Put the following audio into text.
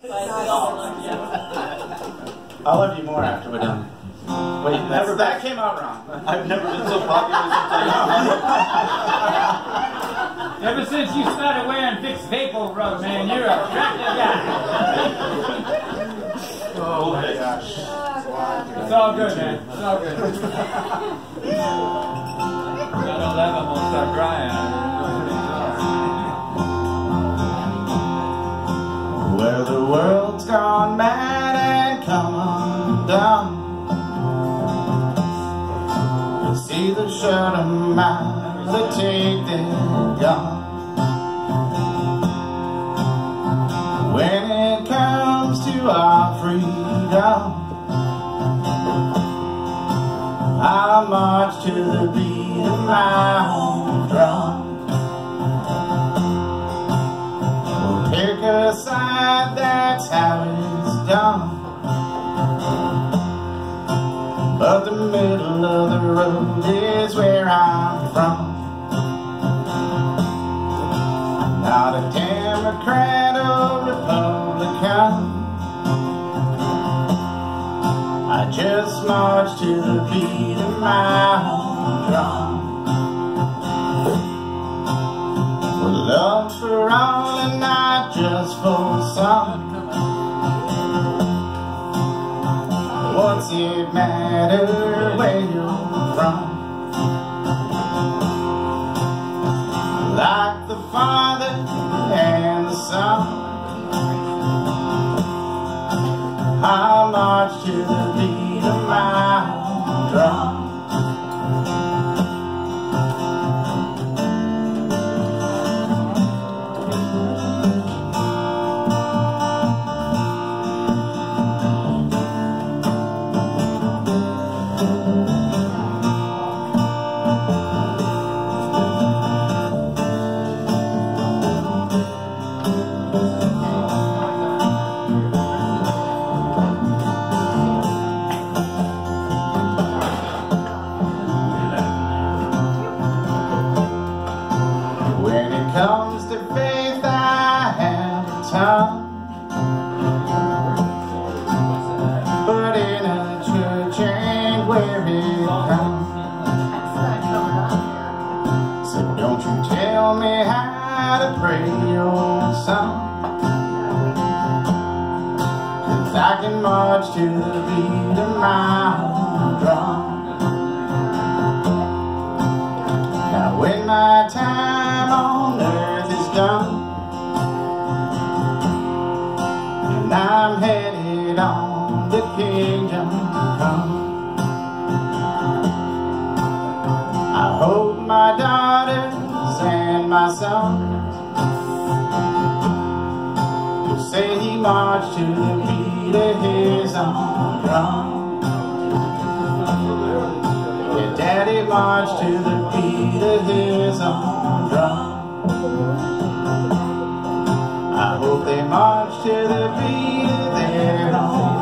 I'll love you more after we're done. Wait, that came out wrong. I've never been so popular since Ever since you started wearing Vicks Vapor Rub, man, you're a attractive guy. Oh my gosh. It's all good, man. It's all good. Got 11, we'll start crying. Where the world's gone mad and come undone, you see the shudder minds that take their gun. When it comes to our freedom, I'll march to the beat of my own drum. We'll pick a side, that's how it's done. But the middle of the road is where I'm from. Not a Democrat or Republican, I just march to the beat of my own drum. With love for all and not just for some. What's it matter where you're from? Like the Father and the Son, I'll march to the beat of my own drum. Comes to faith, I have a tongue, but in a church ain't where it comes. So don't you tell me how to pray your song, 'cause I can march to the beat of my own drum. Now when my time on earth is done and I'm headed on the kingdom come, I hope my daughters and my sons will say he marched to the beat of his own drum. Yeah, Daddy marched to the beat of his own drum. I hope they march to the beat of their own